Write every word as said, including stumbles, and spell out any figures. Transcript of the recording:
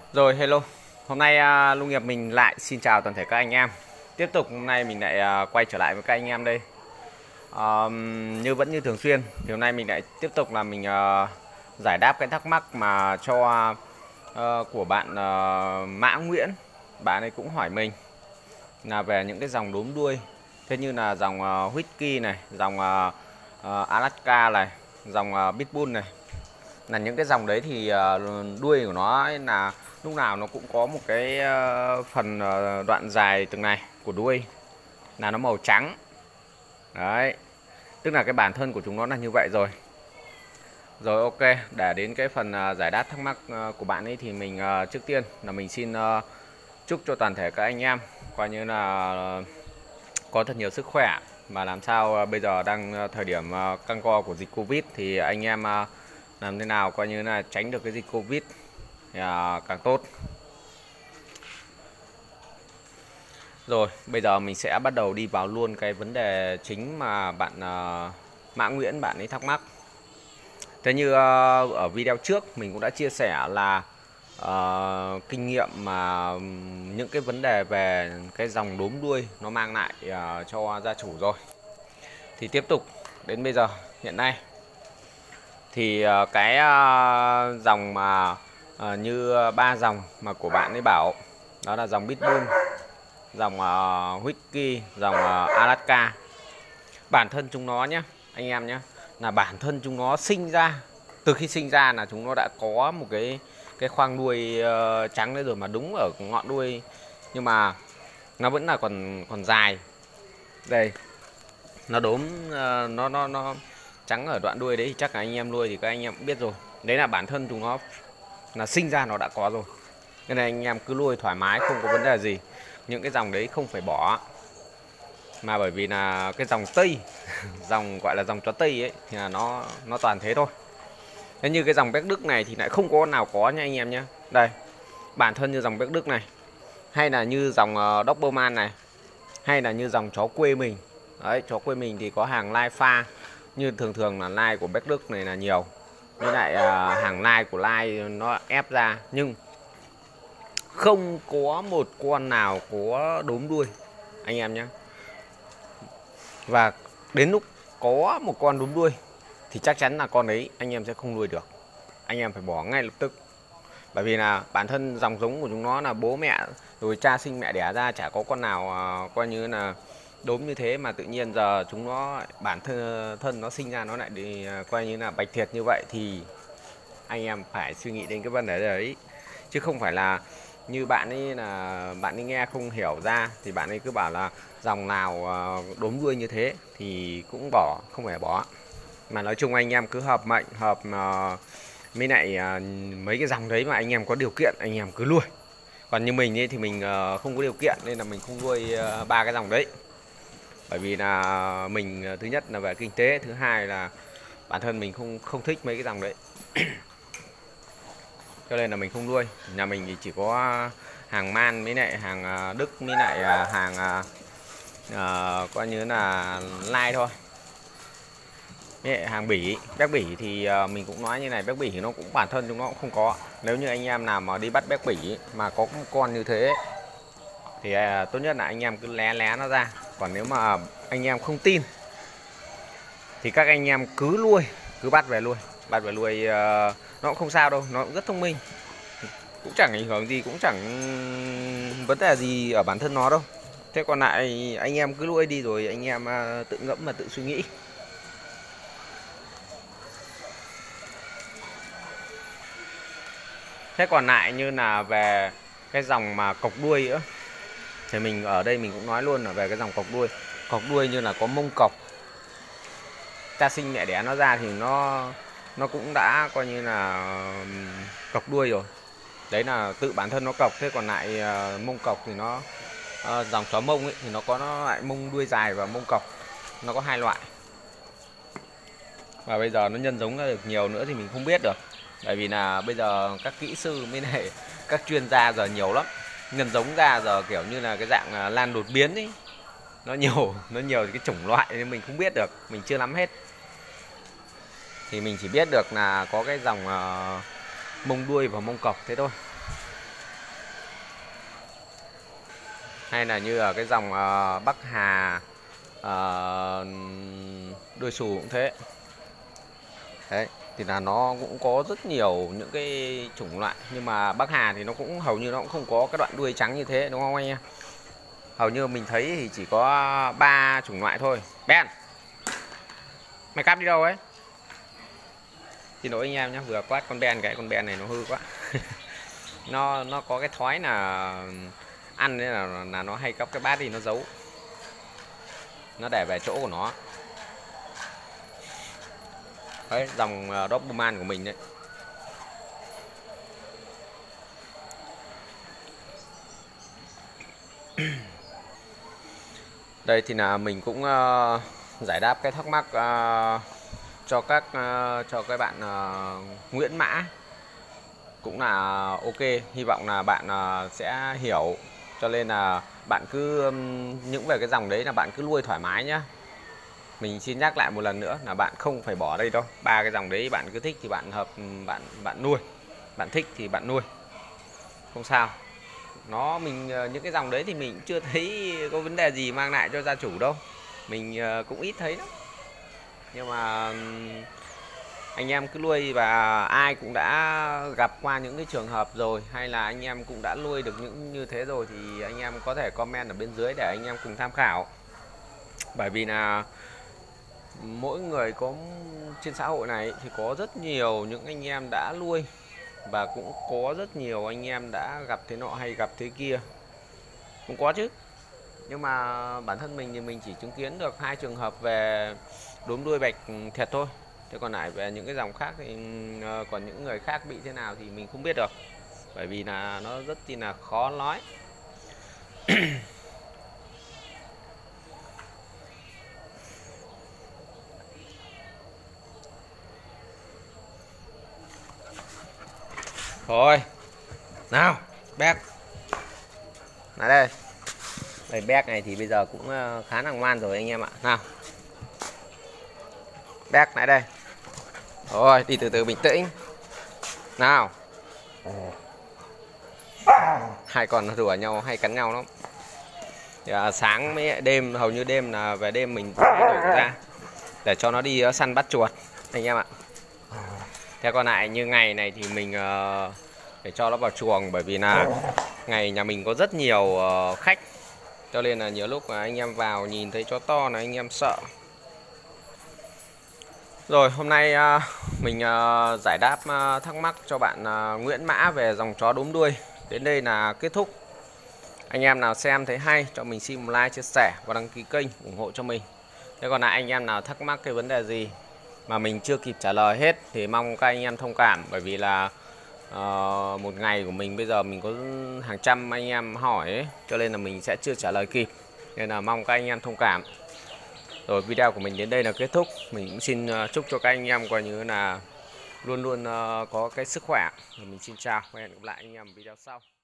Rồi, hello. Hôm nay à, Nông nghiệp mình lại xin chào toàn thể các anh em. Tiếp tục hôm nay mình lại à, quay trở lại với các anh em đây. À, như vẫn như thường xuyên thì hôm nay mình lại tiếp tục là mình à, giải đáp cái thắc mắc mà cho à, của bạn à, Mã Nguyễn. Bạn ấy cũng hỏi mình là về những cái dòng đốm đuôi. Thế như là dòng uh, Whisky này, dòng uh, uh, Alaska này, dòng uh, Pitbull này, là những cái dòng đấy thì uh, đuôi của nó ấy là lúc nào nó cũng có một cái uh, phần uh, đoạn dài từng này của đuôi là nó màu trắng đấy, tức là cái bản thân của chúng nó là như vậy rồi. Rồi, ok, để đến cái phần uh, giải đáp thắc mắc uh, của bạn ấy thì mình uh, trước tiên là mình xin uh, chúc cho toàn thể các anh em coi như là uh, có thật nhiều sức khỏe, mà làm sao uh, bây giờ đang uh, thời điểm uh, căng co của dịch Covid thì anh em uh, làm thế nào coi như là tránh được cái dịch Covid thì, uh, càng tốt. Rồi, bây giờ mình sẽ bắt đầu đi vào luôn cái vấn đề chính mà bạn uh, Mã Nguyễn bạn ấy thắc mắc. Thế như uh, ở video trước mình cũng đã chia sẻ là uh, kinh nghiệm mà những cái vấn đề về cái dòng đốm đuôi nó mang lại uh, cho gia chủ rồi. Thì tiếp tục đến bây giờ hiện nay thì uh, cái uh, dòng mà uh, như ba dòng mà của bạn ấy bảo đó là dòng Pitbull, dòng uh, Whisky, dòng uh, Alaska. Bản thân chúng nó nhé anh em nhé, là bản thân chúng nó sinh ra, từ khi sinh ra là chúng nó đã có một cái cái khoang đuôi uh, trắng đấy rồi, mà đúng ở ngọn đuôi nhưng mà nó vẫn là còn còn dài. Đây, nó đốm uh, nó nó nó trắng ở đoạn đuôi đấy thì chắc là anh em nuôi thì các anh em cũng biết rồi. Đấy là bản thân chúng nó là sinh ra nó đã có rồi. Nên là anh em cứ nuôi thoải mái, không có vấn đề gì. Những cái dòng đấy không phải bỏ, mà bởi vì là cái dòng Tây dòng gọi là dòng chó Tây ấy thì là nó nó toàn thế thôi. Thế như cái dòng Béc Đức này thì lại không có nào có nha anh em nhé. Đây, bản thân như dòng Béc Đức này, hay là như dòng uh, Doberman này, hay là như dòng chó quê mình. Đấy, chó quê mình thì có hàng lai pha, như thường thường là lai của Béc Đức này là nhiều, với lại uh, hàng lai của lai nó ép ra, nhưng không có một con nào có đốm đuôi anh em nhé. Và đến lúc có một con đốm đuôi thì chắc chắn là con đấy anh em sẽ không nuôi được, anh em phải bỏ ngay lập tức. Bởi vì là bản thân dòng giống của chúng nó là bố mẹ rồi cha sinh mẹ đẻ ra chả có con nào uh, coi như là đốm như thế, mà tự nhiên giờ chúng nó bản thân thân nó sinh ra nó lại đi uh, coi như là bạch thiệt như vậy, thì anh em phải suy nghĩ đến cái vấn đề đấy, chứ không phải là như bạn ấy là bạn ấy nghe không hiểu ra thì bạn ấy cứ bảo là dòng nào đốm đuôi như thế thì cũng bỏ, không phải bỏ. Mà nói chung anh em cứ hợp mệnh, hợp uh, mấy lại uh, mấy cái dòng đấy mà anh em có điều kiện anh em cứ nuôi. Còn như mình ấy, thì mình uh, không có điều kiện nên là mình không nuôi uh, ba cái dòng đấy. Bởi vì là mình uh, thứ nhất là về kinh tế, thứ hai là bản thân mình không không thích mấy cái dòng đấy. Cho nên là mình không nuôi. Nhà mình thì chỉ có hàng man với lại hàng Đức với lại hàng uh, coi như là lai thôi. Với lại hàng Bỉ, Béc Bỉ thì uh, mình cũng nói như này, Béc Bỉ thì nó cũng bản thân chúng nó cũng không có. Nếu như anh em nào mà đi bắt Béc Bỉ mà có một con như thế thì uh, tốt nhất là anh em cứ lé lé nó ra. Còn nếu mà anh em không tin thì các anh em cứ nuôi, cứ bắt về nuôi, bắt về nuôi uh, nó cũng không sao đâu, nó cũng rất thông minh, cũng chẳng ảnh hưởng gì, cũng chẳng vấn đề gì ở bản thân nó đâu. Thế còn lại anh em cứ nuôi đi rồi anh em tự ngẫm mà tự suy nghĩ. Thế còn lại như là về cái dòng mà cọc đuôi nữa thì mình ở đây mình cũng nói luôn là về cái dòng cọc đuôi. Cọc đuôi như là có mông cọc, cha sinh mẹ đẻ nó ra thì nó nó cũng đã coi như là cọc đuôi rồi. Đấy là tự bản thân nó cọc. Thế còn lại uh, mông cọc thì nó uh, dòng chó mông ấy thì nó có nó lại mông đuôi dài và mông cọc, nó có hai loại. Và bây giờ nó nhân giống ra được nhiều nữa thì mình không biết được, bởi vì là bây giờ các kỹ sư mới này, các chuyên gia giờ nhiều lắm, nhân giống ra giờ kiểu như là cái dạng uh, lan đột biến ấy, nó nhiều nó nhiều cái chủng loại nên mình không biết được, mình chưa nắm hết. Thì mình chỉ biết được là có cái dòng uh, mông đuôi và mông cọc thế thôi. hay là như ở cái dòng uh, Bắc Hà, uh, đuôi xù cũng thế. Đấy, thì là nó cũng có rất nhiều những cái chủng loại, nhưng mà Bắc Hà thì nó cũng hầu như nó cũng không có cái đoạn đuôi trắng như thế, đúng không anh em? Hầu như mình thấy thì chỉ có ba chủng loại thôi. Ben, mày cắp đi đâu ấy? Xin lỗi anh em nhé, vừa quát con Ben, cái con Ben này nó hư quá. nó nó có cái thói là ăn nên là, là nó hay cắp cái bát đi nó giấu, nó để về chỗ của nó. Đấy, dòng Doberman của mình đấy. Đây thì là mình cũng uh, giải đáp cái thắc mắc uh, cho các uh, cho các bạn uh, Nguyễn Mã, cũng là ok. Hy vọng là bạn uh, sẽ hiểu, cho nên là bạn cứ um, những về cái dòng đấy là bạn cứ nuôi thoải mái nhá. Mình xin nhắc lại một lần nữa là bạn không phải bỏ đây đâu. Ba cái dòng đấy bạn cứ thích thì bạn hợp, bạn bạn nuôi, bạn thích thì bạn nuôi, không sao. Nó mình những cái dòng đấy thì mình chưa thấy có vấn đề gì mang lại cho gia chủ đâu, mình cũng ít thấy đó. Nhưng mà anh em cứ nuôi, và ai cũng đã gặp qua những cái trường hợp rồi, hay là anh em cũng đã nuôi được những như thế rồi thì anh em có thể comment ở bên dưới để anh em cùng tham khảo. Bởi vì là mỗi người có trên xã hội này thì có rất nhiều những anh em đã nuôi, và cũng có rất nhiều anh em đã gặp thế nọ hay gặp thế kia, cũng có chứ. Nhưng mà bản thân mình thì mình chỉ chứng kiến được hai trường hợp về đốm đuôi bạch thiệt thôi. Thế còn lại về những cái dòng khác thì còn những người khác bị thế nào thì mình không biết được, bởi vì là nó rất là khó nói. Thôi nào Beck, lại đây. Đây Beck này thì bây giờ cũng khá là ngoan rồi anh em ạ. Nào Beck lại đây. Rồi đi từ từ, bình tĩnh. Nào, hai con nó đùa nhau hay cắn nhau lắm. Thì, à, sáng với đêm, hầu như đêm là về đêm mình thay đổi ra để cho nó đi săn bắt chuột anh em ạ. Thế còn lại như ngày này thì mình uh, để cho nó vào chuồng, bởi vì là ngày nhà mình có rất nhiều uh, khách, cho nên là nhiều lúc anh em vào nhìn thấy chó to là anh em sợ. Rồi hôm nay uh, mình uh, giải đáp uh, thắc mắc cho bạn uh, Nguyễn Mã về dòng chó đốm đuôi đến đây là kết thúc. Anh em nào xem thấy hay cho mình xin một like, chia sẻ và đăng ký kênh ủng hộ cho mình. Thế còn lại anh em nào thắc mắc cái vấn đề gì mà mình chưa kịp trả lời hết thì mong các anh em thông cảm, bởi vì là uh, một ngày của mình bây giờ mình có hàng trăm anh em hỏi ấy, cho nên là mình sẽ chưa trả lời kịp, nên là mong các anh em thông cảm. Rồi video của mình đến đây là kết thúc. Mình cũng xin uh, chúc cho các anh em coi như là luôn luôn uh, có cái sức khỏe. Rồi mình xin chào và hẹn gặp lại anh em video sau.